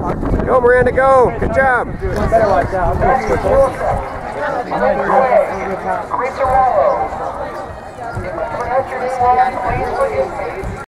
Go, Miranda, go. Good job. Better watch out. Creature Wallow. If you pronounce your name wrong, please forgive me.